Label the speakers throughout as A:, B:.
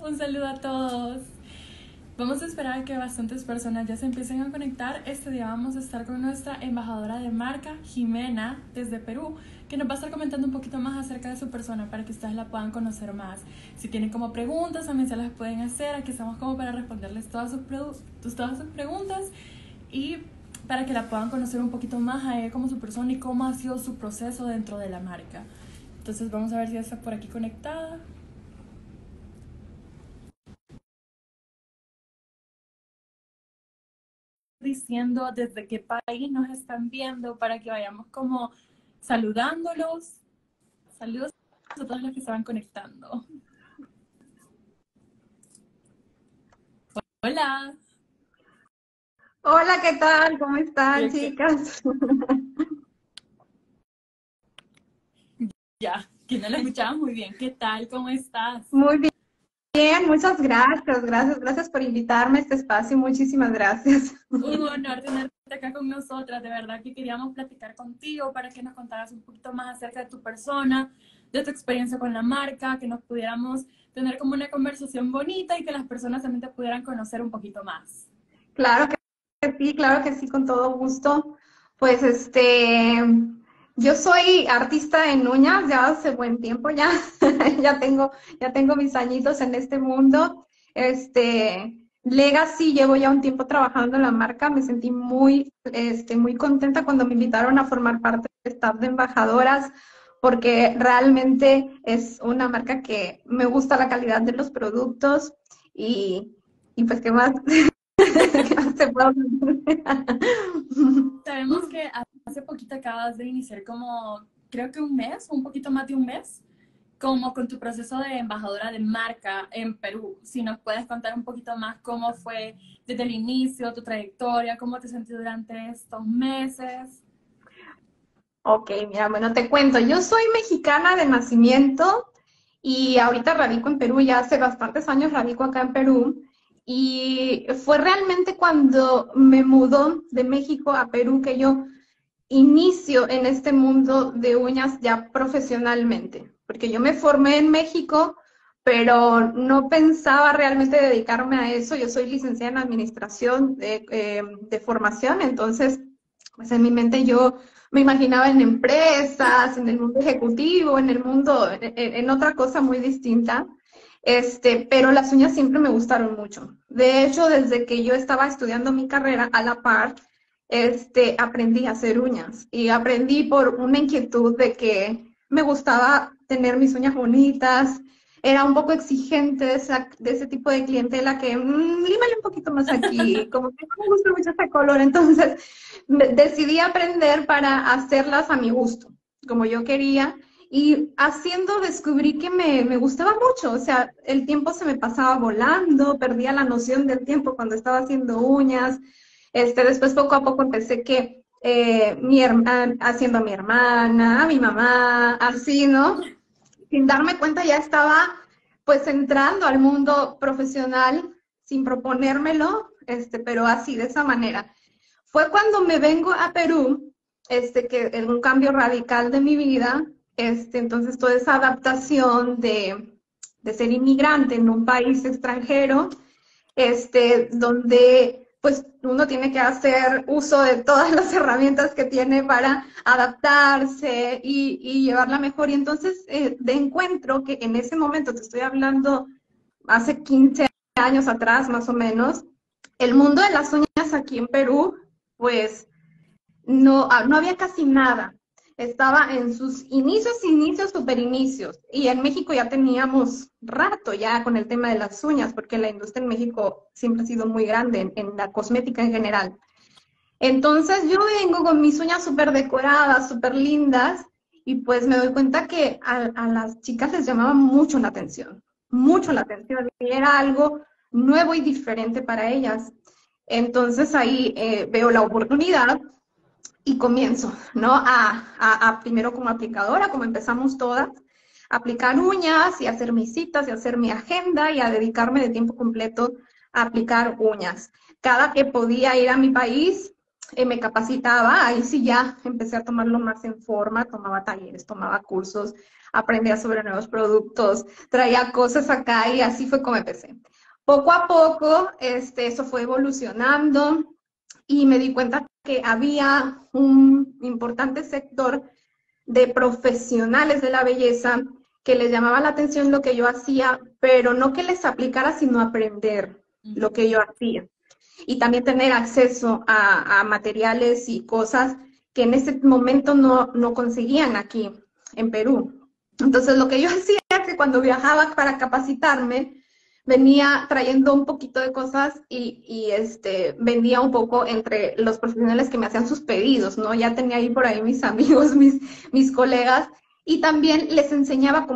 A: Un saludo a todos. Vamos a esperar a que bastantes personas ya se empiecen a conectar. Este día vamos a estar con nuestra embajadora de marca, Jimena, desde Perú, que nos va a estar comentando un poquito más acerca de su persona para que ustedes la puedan conocer más. Si tienen como preguntas, también se las pueden hacer. Aquí estamos como para responderles todas sus preguntas y para que la puedan conocer un poquito más a ella como su persona y cómo ha sido su proceso dentro de la marca. Entonces vamos a ver si ya está por aquí conectada. Diciendo desde qué país nos están viendo para que vayamos como saludándolos. Saludos a todos los que se van conectando. Hola.
B: Hola, ¿qué tal? ¿Cómo están, chicas?
A: Ya, que no la escuchaba muy bien. ¿Qué tal? ¿Cómo estás?
B: Muy bien, muchas gracias. Gracias por invitarme a este espacio. Muchísimas gracias.
A: Un honor tenerte acá con nosotras. De verdad que queríamos platicar contigo para que nos contaras un poquito más acerca de tu persona, de tu experiencia con la marca, que nos pudiéramos tener como una conversación bonita y que las personas también te pudieran conocer un poquito más.
B: Claro que sí, con todo gusto. Pues yo soy artista en uñas ya hace buen tiempo ya. Ya tengo mis añitos en este mundo. Legacy, llevo ya un tiempo trabajando en la marca. Me sentí muy contenta cuando me invitaron a formar parte del staff de embajadoras, porque realmente es una marca que me gusta la calidad de los productos y pues qué más.
A: Sabemos que hace poquito acabas de iniciar como, creo que un mes, un poquito más de un mes, como con tu proceso de embajadora de marca en Perú. Si nos puedes contar un poquito más cómo fue desde el inicio, tu trayectoria, cómo te sentí durante estos meses.
B: Ok, mira, bueno, te cuento, yo soy mexicana de nacimiento y ahorita radico en Perú, ya hace bastantes años radico acá en Perú, y fue realmente cuando me mudó de México a Perú que yo inicio en este mundo de uñas ya profesionalmente, porque yo me formé en México, pero no pensaba realmente dedicarme a eso. Yo soy licenciada en administración de formación, entonces, pues en mi mente yo me imaginaba en empresas, en el mundo ejecutivo, en el mundo, en otra cosa muy distinta. Pero las uñas siempre me gustaron mucho. De hecho, desde que yo estaba estudiando mi carrera a la par, aprendí a hacer uñas y aprendí por una inquietud de que me gustaba tener mis uñas bonitas. Era un poco exigente de ese tipo de clientela que, límale un poquito más aquí, como que no me gusta mucho ese color. Entonces, decidí aprender para hacerlas a mi gusto, como yo quería. Y haciendo descubrí que me gustaba mucho, o sea, el tiempo se me pasaba volando, perdía la noción del tiempo cuando estaba haciendo uñas. Después poco a poco empecé que haciendo a mi hermana, a mi mamá, así, ¿no? Sin darme cuenta ya estaba pues entrando al mundo profesional sin proponérmelo, pero así, de esa manera. Fue cuando me vengo a Perú, que en un cambio radical de mi vida, entonces toda esa adaptación de ser inmigrante en un país extranjero, donde pues uno tiene que hacer uso de todas las herramientas que tiene para adaptarse y llevarla mejor. Y entonces de encuentro que en ese momento, te estoy hablando hace 15 años atrás más o menos, el mundo de las uñas aquí en Perú, pues no había casi nada. Estaba en sus super inicios. Y en México ya teníamos rato ya con el tema de las uñas, porque la industria en México siempre ha sido muy grande en la cosmética en general. Entonces yo vengo con mis uñas súper decoradas, súper lindas, y pues me doy cuenta que a las chicas les llamaba mucho la atención, y era algo nuevo y diferente para ellas. Entonces ahí veo la oportunidad y comienzo, ¿no? Primero como aplicadora, como empezamos todas, a aplicar uñas y a hacer mis citas y a hacer mi agenda y a dedicarme de tiempo completo a aplicar uñas. Cada que podía ir a mi país, me capacitaba, ahí sí ya empecé a tomarlo más en forma, tomaba talleres, tomaba cursos, aprendía sobre nuevos productos, traía cosas acá y así fue como empecé. Poco a poco, eso fue evolucionando y me di cuenta que había un importante sector de profesionales de la belleza que les llamaba la atención lo que yo hacía, pero no que les aplicara, sino aprender lo que yo hacía. Y también tener acceso a materiales y cosas que en ese momento no conseguían aquí en Perú. Entonces, lo que yo hacía es que cuando viajaba para capacitarme, venía trayendo un poquito de cosas vendía un poco entre los profesionales que me hacían sus pedidos, ¿no? Ya tenía ahí por ahí mis amigos, mis colegas, y también les enseñaba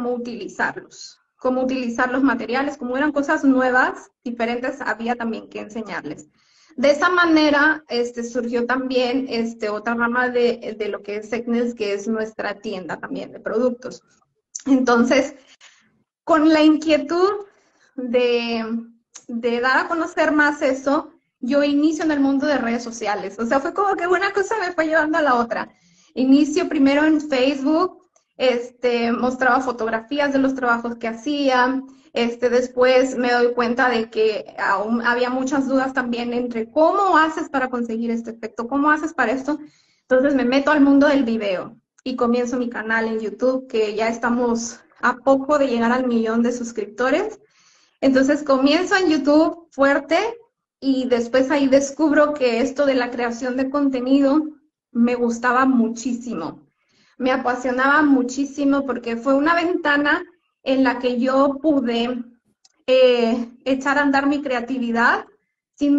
B: cómo utilizar los materiales, como eran cosas nuevas, diferentes, había también que enseñarles. De esa manera surgió también otra rama de lo que es Secnels, que es nuestra tienda también de productos. Entonces, con la inquietud de, de dar a conocer más eso, yo inicio en el mundo de redes sociales. O sea, fue como que una cosa me fue llevando a la otra. Inicio primero en Facebook, mostraba fotografías de los trabajos que hacía. Después me doy cuenta de que aún había muchas dudas también entre cómo haces para conseguir este efecto, cómo haces para esto. Entonces me meto al mundo del video y comienzo mi canal en YouTube, que ya estamos a poco de llegar al 1.000.000 de suscriptores. Entonces comienzo en YouTube fuerte y después ahí descubro que esto de la creación de contenido me gustaba muchísimo. Me apasionaba muchísimo porque fue una ventana en la que yo pude echar a andar mi creatividad sin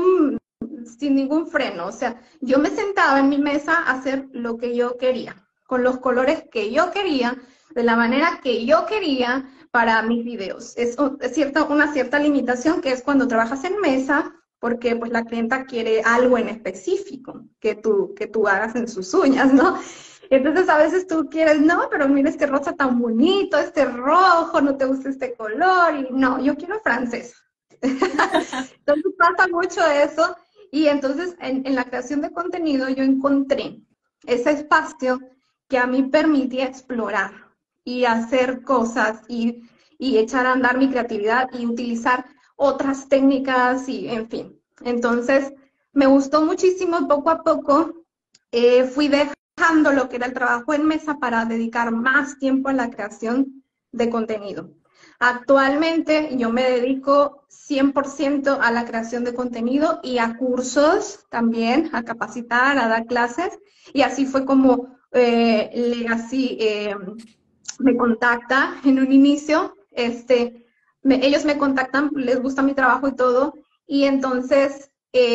B: ningún freno. O sea, yo me sentaba en mi mesa a hacer lo que yo quería, con los colores que yo quería, de la manera que yo quería para mis videos. Es una cierta limitación que es cuando trabajas en mesa, porque pues la clienta quiere algo en específico que tú hagas en sus uñas, ¿no? Entonces a veces tú quieres, no, pero mira este rosa tan bonito, este rojo, no te gusta este color, y no, yo quiero francés. Entonces pasa mucho eso, y entonces en la creación de contenido yo encontré ese espacio que a mí permitía explorar y hacer cosas y echar a andar mi creatividad y utilizar otras técnicas y en fin. Entonces me gustó muchísimo, poco a poco fui dejando lo que era el trabajo en mesa para dedicar más tiempo a la creación de contenido. Actualmente yo me dedico 100% a la creación de contenido y a cursos también, a capacitar, a dar clases, y así fue como Legacy me contacta en un inicio, ellos me contactan, les gusta mi trabajo y todo, y entonces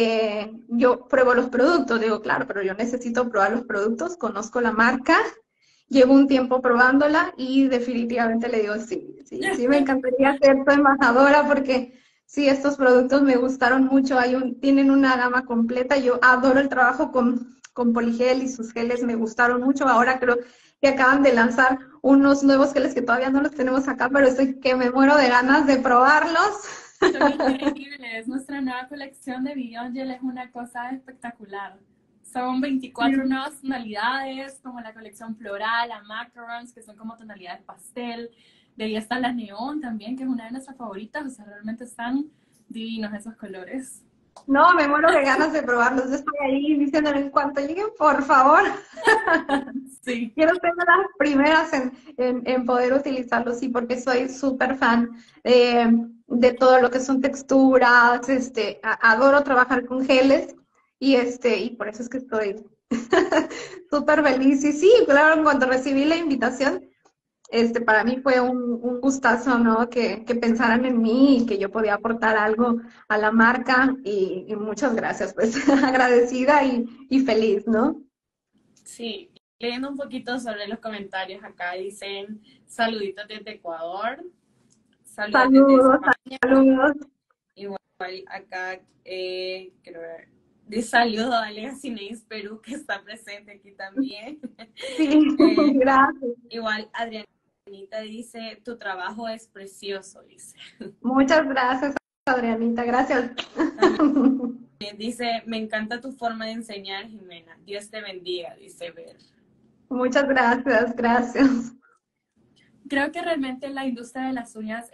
B: yo pruebo los productos, digo, claro, pero yo necesito probar los productos, conozco la marca, llevo un tiempo probándola y definitivamente le digo, sí, me encantaría ser tu embajadora porque sí, estos productos me gustaron mucho, tienen una gama completa, yo adoro el trabajo con Poligel y sus geles me gustaron mucho, ahora creo que acaban de lanzar unos nuevos geles que todavía no los tenemos acá, pero estoy que me muero de ganas de probarlos.
A: Son increíbles. Nuestra nueva colección de Beyond Gel es una cosa espectacular. Son 24 nuevas tonalidades, como la colección floral, la macarons, que son como tonalidades pastel. De ahí están las neón también, que es una de nuestras favoritas. O sea, realmente están divinos esos colores.
B: No, me muero de ganas de probarlos. Yo estoy ahí diciéndole en cuanto lleguen, por favor.
A: Sí.
B: Quiero ser de las primeras en poder utilizarlos, sí, porque soy súper fan de todo lo que son texturas. Adoro trabajar con geles y por eso es que estoy súper feliz. Y sí, claro, en cuanto recibí la invitación, para mí fue un gustazo, ¿no? Que pensaran en mí y que yo podía aportar algo a la marca y muchas gracias, pues agradecida y feliz, ¿no?
A: Sí, leyendo un poquito sobre los comentarios acá, dicen saluditos desde Ecuador, saludos desde
B: Saludos,
A: España,
B: saludos.
A: igual acá, quiero ver, de saludo a Legacy Nails Perú, que está presente aquí también.
B: Sí, gracias.
A: Igual Adrianita dice, tu trabajo es precioso, dice.
B: Muchas gracias, Adrianita, gracias.
C: También dice, me encanta tu forma de enseñar, Jimena. Dios te bendiga, dice Ver.
B: Muchas gracias, gracias.
A: Creo que realmente la industria de las uñas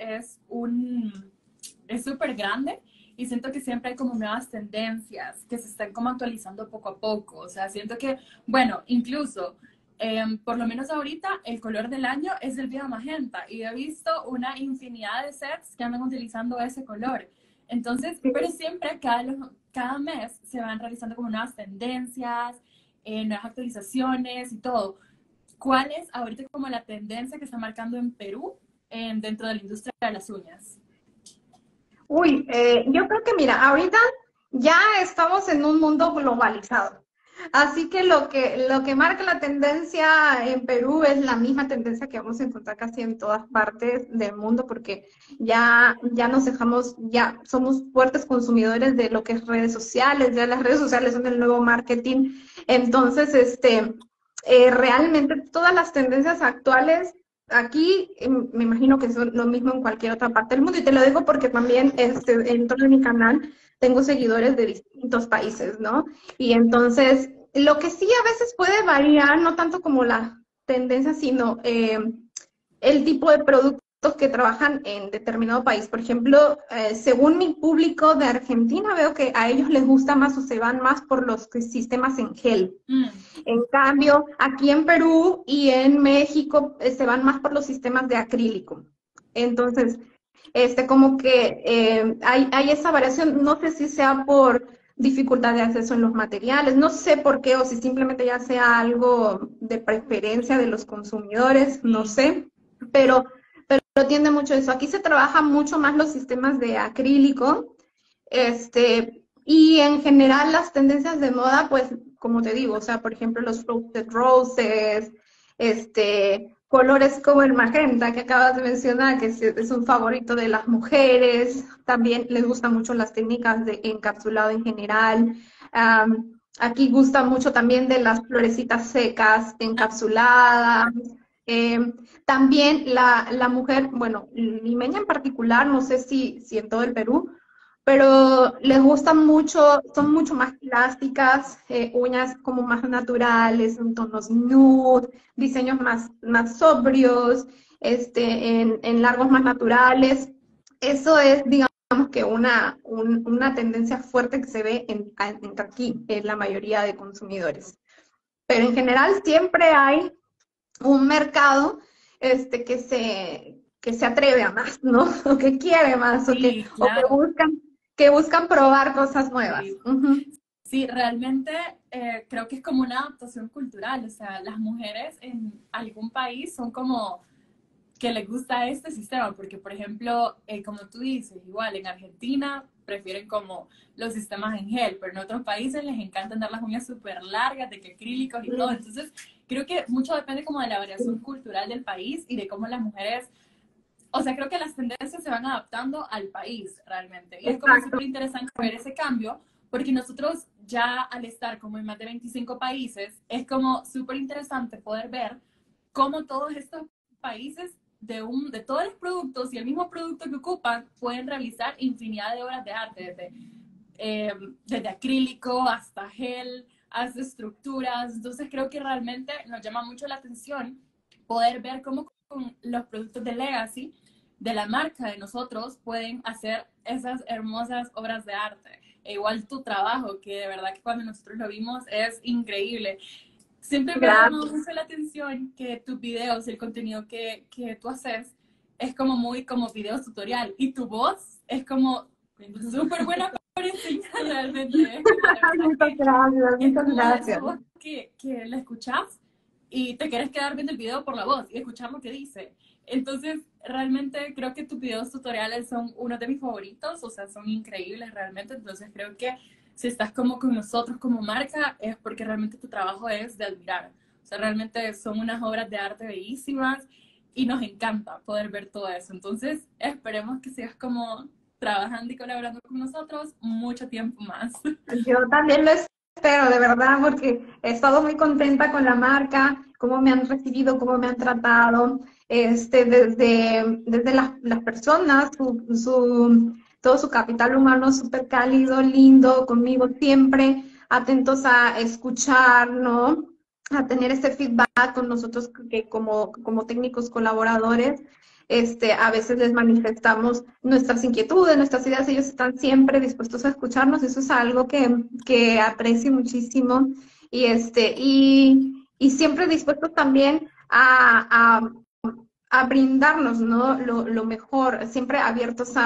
A: es súper grande y siento que siempre hay como nuevas tendencias que se están como actualizando poco a poco. O sea, siento que, bueno, incluso, por lo menos ahorita, el color del año es el viva magenta y he visto una infinidad de sets que andan utilizando ese color. Entonces, pero siempre cada mes se van realizando como nuevas tendencias, nuevas actualizaciones y todo. ¿Cuál es ahorita como la tendencia que está marcando en Perú dentro de la industria de las uñas?
B: Uy, yo creo que mira, ahorita ya estamos en un mundo globalizado. Así que lo que marca la tendencia en Perú es la misma tendencia que vamos a encontrar casi en todas partes del mundo, porque ya nos dejamos, ya somos fuertes consumidores de lo que es redes sociales, ya las redes sociales son el nuevo marketing. Entonces, realmente todas las tendencias actuales aquí, me imagino que son lo mismo en cualquier otra parte del mundo, y te lo digo porque también dentro de mi canal tengo seguidores de distintos países, ¿no? Y entonces, lo que sí a veces puede variar, no tanto como la tendencia, sino el tipo de productos que trabajan en determinado país. Por ejemplo, según mi público de Argentina, veo que a ellos les gusta más o se van más por los sistemas en gel. En cambio, aquí en Perú y en México se van más por los sistemas de acrílico. Entonces, como que hay esa variación. No sé si sea por dificultad de acceso en los materiales, no sé por qué, o si simplemente ya sea algo de preferencia de los consumidores, no sé, pero tiende mucho eso. Aquí se trabaja mucho más los sistemas de acrílico, y en general las tendencias de moda, pues, como te digo, o sea, por ejemplo, los frosted roses, colores como el magenta que acabas de mencionar, que es un favorito de las mujeres. También les gustan mucho las técnicas de encapsulado en general. Aquí gusta mucho también de las florecitas secas, encapsuladas. También la mujer, bueno, limeña en particular, no sé si en todo el Perú, pero les gustan mucho, son mucho más plásticas, uñas como más naturales, en tonos nude, diseños más sobrios, en largos más naturales. Eso es, digamos que una tendencia fuerte que se ve aquí en la mayoría de consumidores. Pero en general siempre hay un mercado que se atreve a más, ¿no? O que quiere más,
A: Sí,
B: o
A: claro.
B: que buscan probar cosas nuevas.
A: Sí,
B: Ujú.
A: sí, realmente creo que es como una adaptación cultural. O sea, las mujeres en algún país son como que les gusta este sistema, porque por ejemplo, como tú dices, igual en Argentina prefieren como los sistemas en gel, pero en otros países les encanta andar las uñas súper largas, de que acrílicos y todo. Entonces, creo que mucho depende como de la variación cultural del país y de cómo las mujeres, o sea, creo que las tendencias se van adaptando al país realmente. Y es como
B: Exacto.
A: súper interesante ver ese cambio, porque nosotros ya al estar como en más de 25 países, es como súper interesante poder ver cómo todos estos países de todos los productos y el mismo producto que ocupan pueden realizar infinidad de obras de arte, desde acrílico hasta gel, hasta estructuras. Entonces creo que realmente nos llama mucho la atención poder ver cómo con los productos de Legacy, de la marca de nosotros, pueden hacer esas hermosas obras de arte. E igual tu trabajo, que de verdad que cuando nosotros lo vimos es increíble. Siempre me ha llamado
B: Gracias.
A: mucho la atención que tus videos y el contenido que tú haces es como muy como videos tutorial y tu voz es como súper buena para enseñar realmente. Es como de verdad
B: Muchas
A: que
B: gracias,
A: es
B: muchas
A: como de esa
B: gracias.
A: voz que la escuchas y te quieres quedar viendo el video por la voz y escuchar lo que dice. Entonces, realmente creo que tus videos tutoriales son uno de mis favoritos, o sea, son increíbles realmente. Entonces, creo que si estás como con nosotros como marca es porque realmente tu trabajo es de admirar. O sea, realmente son unas obras de arte bellísimas y nos encanta poder ver todo eso. Entonces, esperemos que sigas como trabajando y colaborando con nosotros mucho tiempo más.
B: Yo también lo espero, de verdad, porque he estado muy contenta con la marca, cómo me han recibido, cómo me han tratado, desde las personas, todo su capital humano súper cálido, lindo, conmigo siempre, atentos a escuchar, ¿no? A tener ese feedback con nosotros que como técnicos colaboradores. A veces les manifestamos nuestras inquietudes, nuestras ideas, ellos están siempre dispuestos a escucharnos, eso es algo que aprecio muchísimo y siempre dispuestos también a brindarnos, ¿no? Lo mejor, siempre abiertos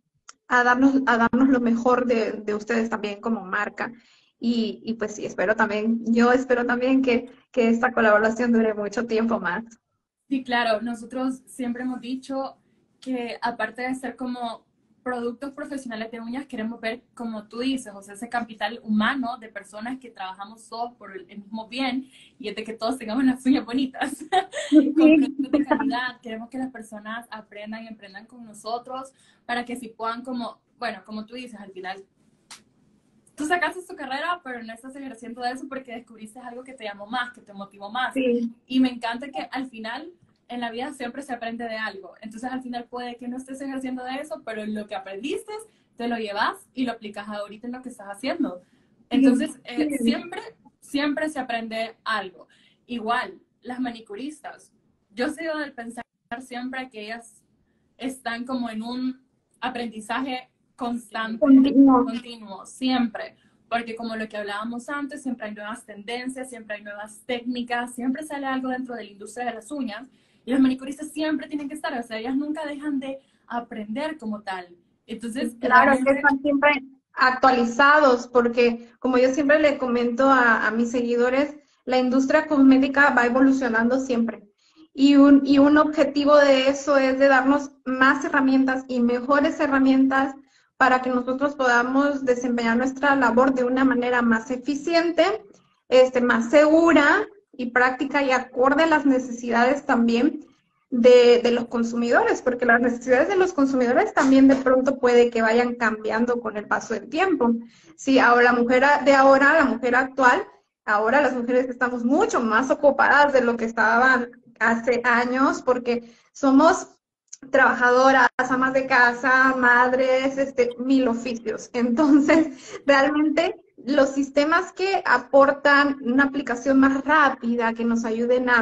B: a darnos lo mejor de ustedes también como marca. Y pues sí, yo espero también que esta colaboración dure mucho tiempo más.
A: Sí, claro, nosotros siempre hemos dicho que aparte de ser como productos profesionales de uñas, queremos ver, como tú dices, o sea, ese capital humano de personas que trabajamos todos por el mismo bien y es de que todos tengamos las uñas bonitas, con
B: Sí,
A: productos de calidad. Queremos que las personas aprendan y emprendan con nosotros para que si puedan como, bueno, como tú dices, al final tú sacaste tu carrera, pero no estás ejerciendo de eso porque descubriste algo que te llamó más, que te motivó más.
B: sí,
A: Y me encanta que al final en la vida siempre se aprende de algo. Entonces al final puede que no estés ejerciendo de eso, pero lo que aprendiste te lo llevas y lo aplicas ahorita en lo que estás haciendo. Entonces
B: sí.
A: siempre se aprende algo. Igual, las manicuristas. Yo he sido del pensar siempre que ellas están como en un aprendizaje constante,
B: Continuo.
A: continuo, siempre. Porque como lo que hablábamos antes, siempre hay nuevas tendencias, siempre hay nuevas técnicas, siempre sale algo dentro de la industria de las uñas. Y los manicuristas siempre tienen que estar, o sea, ellas nunca dejan de aprender como tal. Entonces,
B: Claro, es que
A: realmente,
B: están siempre actualizados, porque como yo siempre le comento a mis seguidores, la industria cosmética va evolucionando siempre. Y un objetivo de eso es de darnos más herramientas y mejores herramientas para que nosotros podamos desempeñar nuestra labor de una manera más eficiente, más segura y práctica y acorde a las necesidades también de los consumidores, porque las necesidades de los consumidores también de pronto puede que vayan cambiando con el paso del tiempo. Sí, ahora la mujer actual, ahora las mujeres estamos mucho más ocupadas de lo que estaban hace años, porque somos trabajadoras, amas de casa, madres, mil oficios. Entonces, realmente los sistemas que aportan una aplicación más rápida, que nos ayuden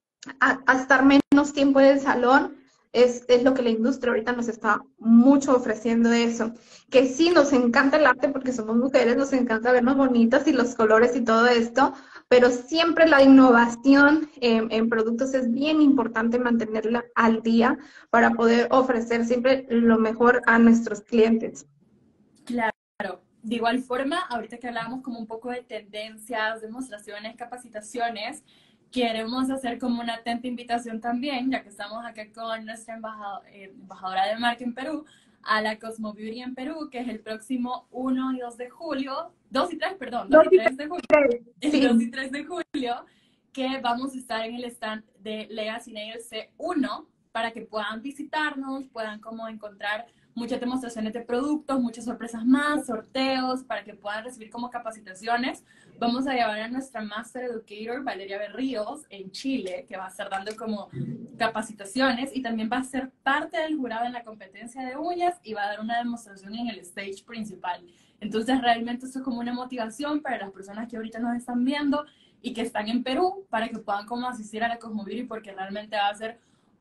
B: a estar menos tiempo en el salón, es lo que la industria ahorita nos está mucho ofreciendo eso. Que sí, nos encanta el arte porque somos mujeres, nos encanta vernos bonitas y los colores y todo esto, pero siempre la innovación en productos es bien importante mantenerla al día para poder ofrecer siempre lo mejor a nuestros clientes.
A: claro. De igual forma, ahorita que hablábamos como un poco de tendencias, demostraciones, capacitaciones, queremos hacer como una atenta invitación también, ya que estamos acá con nuestra embajadora de marca en Perú, a la Cosmo Beauty en Perú, que es el próximo 1 y 2 de julio, 2 y 3, perdón, 2
B: Dos
A: y
B: y
A: 3 de julio,
B: tres,
A: el 2 y
B: sí,
A: 3 de julio, que vamos a estar en el stand de Legacy Nails C1 para que puedan visitarnos, puedan como encontrar muchas demostraciones de productos, muchas sorpresas más, sorteos, para que puedan recibir como capacitaciones. Vamos a llevar a nuestra Master Educator, Valeria Berríos, en Chile, que va a estar dando como capacitaciones y también va a ser parte del jurado en la competencia de uñas y va a dar una demostración en el stage principal. Entonces, realmente eso es como una motivación para las personas que ahorita nos están viendo y que están en Perú, para que puedan como asistir a la Cosmo Beauty, porque realmente va a ser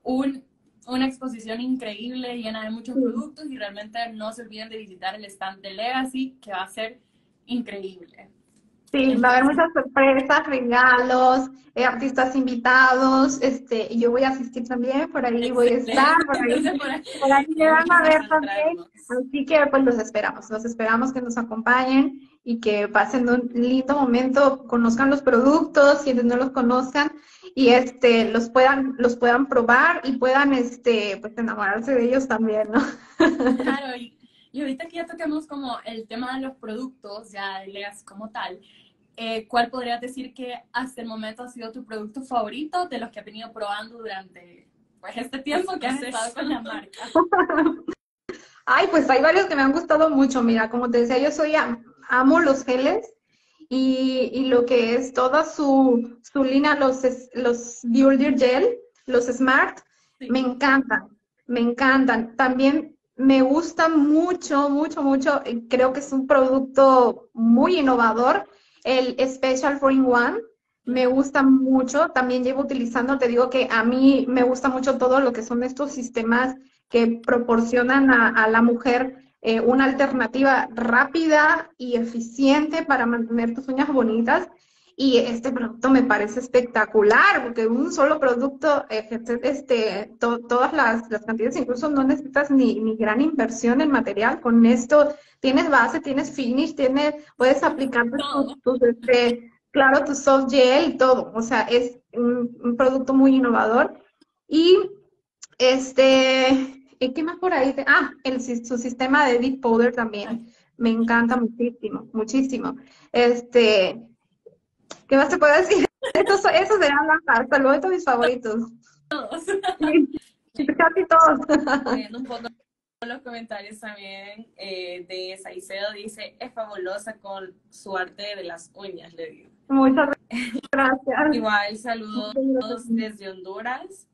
A: una exposición increíble, llena de muchos
B: sí.
A: productos, y realmente no se olviden de visitar el stand de Legacy, que va a ser increíble.
B: Sí, va a haber
A: Entonces,
B: muchas sorpresas, regalos, artistas invitados, y yo voy a asistir también, por ahí voy a estar,
A: excelente. Entonces,
B: por ahí me
A: tenemos
B: van
A: que
B: a ver también,
A: concentrarnos.
B: así que pues los esperamos que nos acompañen y que pasen un lindo momento, conozcan los productos, quienes no los conozcan, y los puedan probar y puedan pues enamorarse de ellos también, ¿no?
A: Claro, y ahorita que ya tocamos como el tema de los productos, ya de Legacy como tal, ¿cuál podrías decir que hasta el momento ha sido tu producto favorito de los que has venido probando durante pues este tiempo que has estado con la marca?
B: Ay, pues hay varios que me han gustado mucho. Mira, como te decía, amo los geles y lo que es toda su línea, los Builder Gel, los Smart, me
A: Sí.
B: encantan, me encantan. También me gusta mucho, mucho, mucho. Creo que es un producto muy innovador. El Special 4-in-1 me gusta mucho. También llevo utilizando, te digo que a mí me gusta mucho todo lo que son estos sistemas que proporcionan a la mujer una alternativa rápida y eficiente para mantener tus uñas bonitas. Y este producto me parece espectacular, porque un solo producto, todas las cantidades, incluso no necesitas ni gran inversión en material. Con esto tienes base, tienes finish, puedes aplicar
A: Todo.
B: claro, tu soft gel, todo. O sea, es un producto muy innovador. Y ¿qué más por ahí? Su sistema de Deep Powder también. Me encanta muchísimo, muchísimo. ¿Qué más te puedo decir? Esos serán hasta luego de mis favoritos.
A: Todos.
B: Sí, casi todos.
C: Viendo un poco los comentarios también de Saicedo, dice, es fabulosa con su arte de las uñas, le digo.
B: Muchas gracias.
C: Igual saludos desde Honduras.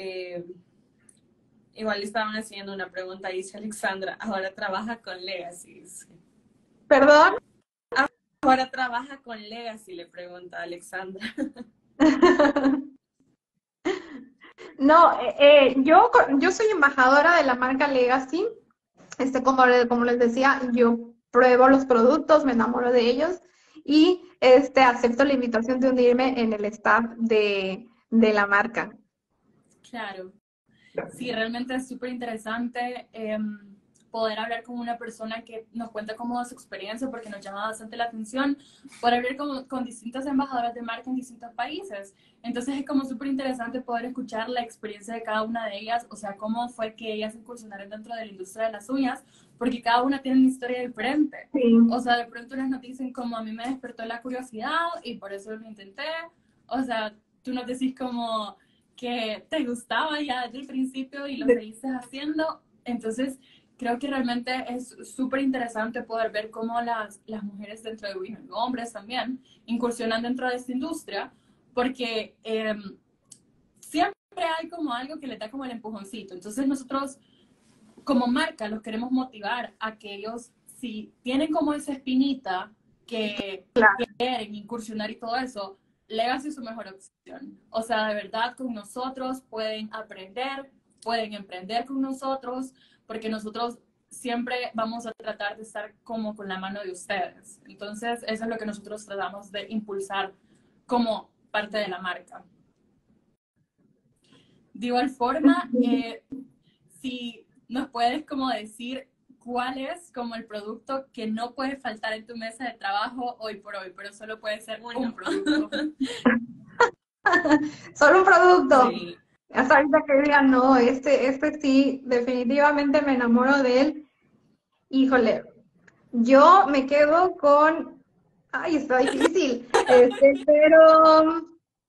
C: Igual estaban haciendo una pregunta, dice Alexandra, ahora trabaja con Legacy.
B: ¿Perdón?
C: Ahora trabaja con Legacy, le pregunta Alexandra.
B: No, yo soy embajadora de la marca Legacy. Como les decía, yo pruebo los productos, me enamoro de ellos y acepto la invitación de unirme en el staff de la marca.
A: Claro. Sí, realmente es súper interesante poder hablar con una persona que nos cuenta cómo su experiencia, porque nos llama bastante la atención, poder hablar con distintas embajadoras de marca en distintos países. Entonces es como súper interesante poder escuchar la experiencia de cada una de ellas, o sea, cómo fue que ellas incursionaron dentro de la industria de las uñas, porque cada una tiene una historia diferente.
B: Sí.
A: O sea, de pronto unas nos dicen como a mí me despertó la curiosidad y por eso lo intenté. O sea, tú nos decís como que te gustaba ya desde el principio y lo seguiste haciendo. Entonces, creo que realmente es súper interesante poder ver cómo las mujeres dentro de Women, hombres también, incursionan dentro de esta industria, porque siempre hay como algo que le da como el empujoncito. Entonces, nosotros como marca los queremos motivar a que ellos, si tienen como esa espinita que quieren incursionar y todo eso, Legacy es su mejor opción. O sea, de verdad, con nosotros pueden aprender, pueden emprender con nosotros, porque nosotros siempre vamos a tratar de estar como con la mano de ustedes. Entonces, eso es lo que nosotros tratamos de impulsar como parte de la marca. De igual forma, si nos puedes como decir cuál es como el producto que no puede faltar en tu mesa de trabajo hoy por hoy, pero solo puede ser un producto.
B: Solo un producto.
C: Sí.
B: Hasta ahorita que digan, no, este sí, definitivamente me enamoro de él. Híjole, yo me quedo con, ay, está difícil, pero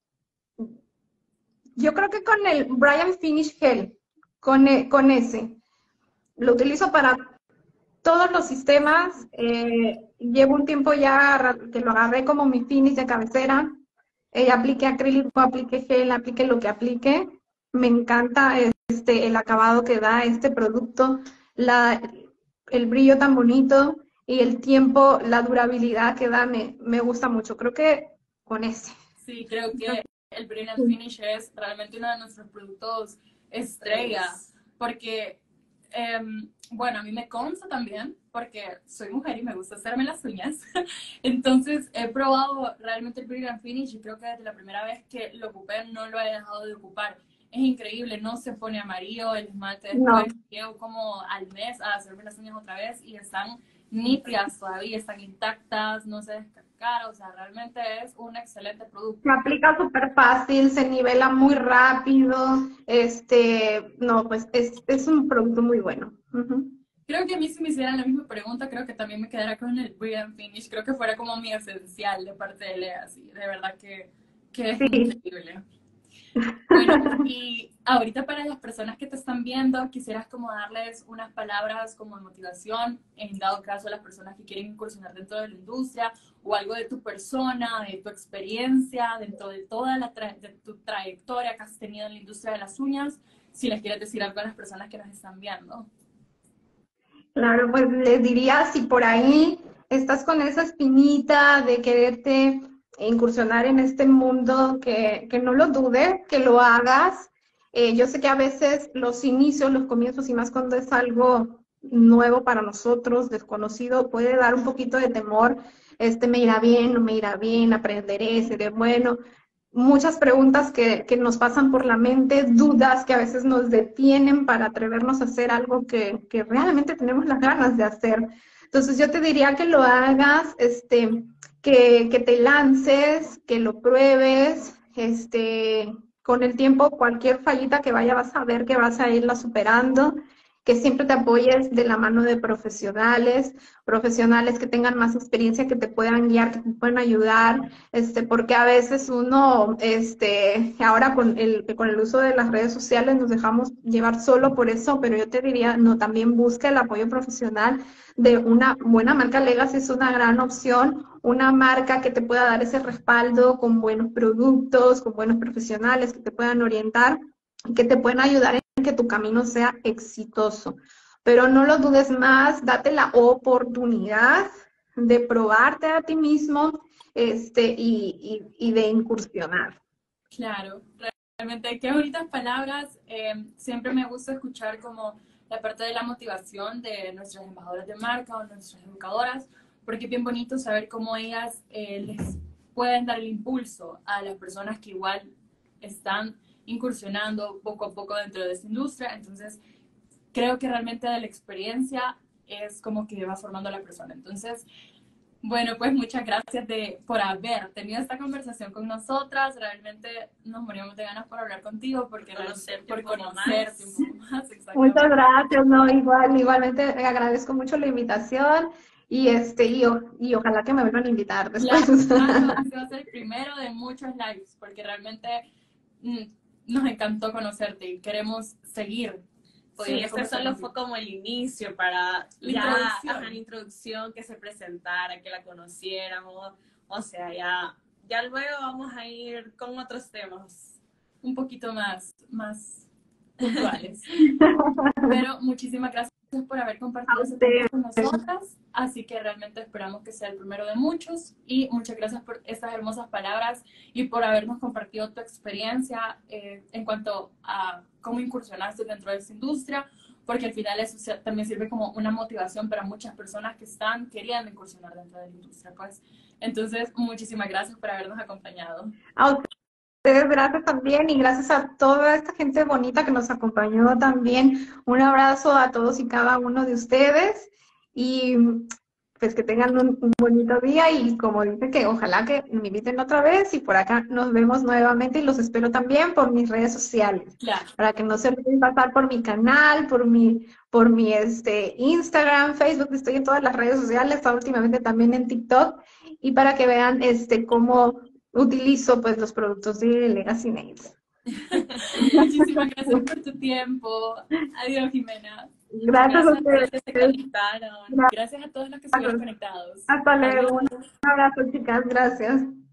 B: yo creo que con el Brian Finish Gel, con ese. Lo utilizo para todos los sistemas. Llevo un tiempo ya que lo agarré como mi finish de cabecera. Apliqué acrílico, apliqué gel, apliqué lo que aplique. Me encanta el acabado que da este producto, el brillo tan bonito y el tiempo, la durabilidad que da, me gusta mucho. Creo que con ese.
A: Sí, creo que el Brilliant Finish es realmente uno de nuestros productos estrella, porque, bueno, a mí me consta también, porque soy mujer y me gusta hacerme las uñas. Entonces, he probado realmente el Brilliant Finish y creo que desde la primera vez que lo ocupé no lo he dejado de ocupar. Es increíble, no se pone amarillo el esmalte. Después llego como al mes a hacerme las uñas otra vez y están nítidas todavía, están intactas, no se descascaran, o sea, realmente es un excelente producto.
B: Se aplica súper fácil, se nivela muy rápido, no, pues es un producto muy bueno.
A: Creo que a mí si me hicieran la misma pregunta, creo que también me quedara con el Brilliant Finish, creo que fuera como mi esencial de parte de Legacy, de verdad que es increíble. Bueno, y ahorita para las personas que te están viendo, quisieras como darles unas palabras como de motivación, en dado caso a las personas que quieren incursionar dentro de la industria, o algo de tu persona, de tu experiencia, dentro de toda de tu trayectoria que has tenido en la industria de las uñas, si les quieres decir algo a las personas que nos están viendo.
B: Claro, pues les diría, si por ahí estás con esa espinita de quererte incursionar en este mundo, que no lo dudes, que lo hagas. Yo sé que a veces los inicios, los comienzos, y más cuando es algo nuevo para nosotros, desconocido, puede dar un poquito de temor. Me irá bien, no me irá bien, aprenderé, seré bueno. Muchas preguntas que nos pasan por la mente, dudas que a veces nos detienen para atrevernos a hacer algo que realmente tenemos las ganas de hacer. Entonces yo te diría que lo hagas, que te lances, que lo pruebes, con el tiempo cualquier fallita que vaya vas a ver que vas a irla superando, que siempre te apoyes de la mano de profesionales que tengan más experiencia, que te puedan guiar, que te puedan ayudar, porque a veces uno, ahora con el uso de las redes sociales nos dejamos llevar solo por eso, pero yo te diría, no, también busca el apoyo profesional de una buena marca. Legacy es una gran opción, una marca que te pueda dar ese respaldo con buenos productos, con buenos profesionales que te puedan orientar y que te puedan ayudar en que tu camino sea exitoso. Pero no lo dudes más, date la oportunidad de probarte a ti mismo, y de incursionar.
A: Claro, realmente qué bonitas palabras. Siempre me gusta escuchar como la parte de la motivación de nuestras embajadoras de marca o nuestras educadoras, porque es bien bonito saber cómo ellas les pueden dar el impulso a las personas que igual están incursionando poco a poco dentro de esta industria. Entonces, creo que realmente de la experiencia es como que va formando a la persona. Entonces, bueno, pues muchas gracias por haber tenido esta conversación con nosotras. Realmente nos moríamos de ganas por hablar contigo, porque por conocerte un poco más, exactamente.
B: Muchas gracias, no, igualmente agradezco mucho la invitación y ojalá que me vuelvan a invitar después.
A: Claro, este va a ser el primero de muchos lives, porque realmente nos encantó conocerte y queremos seguir.
C: Sí, este solo fue como el inicio para la introducción, que se presentara, que la conociéramos. O sea, ya luego vamos a ir con otros temas
A: un poquito más puntuales. Pero muchísimas gracias por haber compartido este tiempo con nosotras. Así que realmente esperamos que sea el primero de muchos. Y muchas gracias por estas hermosas palabras y por habernos compartido tu experiencia en cuanto a cómo incursionaste dentro de esta industria, porque al final eso también sirve como una motivación para muchas personas que están queriendo incursionar dentro de la industria. Pues. Entonces, muchísimas gracias por habernos acompañado.
B: A ustedes, gracias también, y gracias a toda esta gente bonita que nos acompañó también. Un abrazo a todos y cada uno de ustedes, y pues que tengan un bonito día, y como dice, que ojalá que me inviten otra vez, y por acá nos vemos nuevamente, y los espero también por mis redes sociales.
A: Claro.
B: Para que no se olviden pasar por mi canal, por mi Instagram, Facebook, estoy en todas las redes sociales, últimamente también en TikTok, y para que vean cómo utilizo pues los productos de Legacy Nails.
A: Muchísimas gracias por tu tiempo. Adiós, Jimena.
B: Gracias a ustedes.
C: que se conectaron.
A: Gracias a todos los que estuvieron conectados.
B: Hasta luego. Un abrazo, chicas. Gracias.